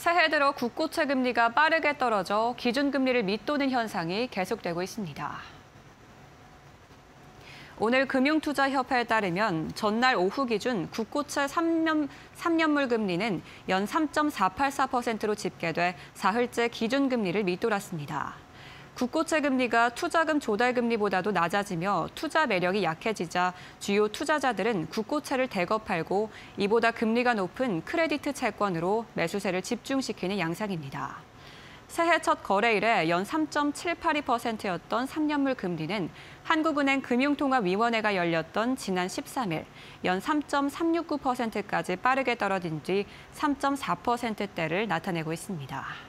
새해 들어 국고채 금리가 빠르게 떨어져 기준금리를 밑도는 현상이 계속되고 있습니다. 오늘 금융투자협회에 따르면 전날 오후 기준 국고채 3년물 금리는 연 3.484%로 집계돼 사흘째 기준금리를 밑돌았습니다. 국고채 금리가 투자금 조달금리보다도 낮아지며 투자 매력이 약해지자 주요 투자자들은 국고채를 대거 팔고 이보다 금리가 높은 크레디트 채권으로 매수세를 집중시키는 양상입니다. 새해 첫 거래일에 연 3.782%였던 3년물 금리는 한국은행 금융통화위원회가 열렸던 지난 13일 연 3.369%까지 빠르게 떨어진 뒤 3.4%대를 나타내고 있습니다.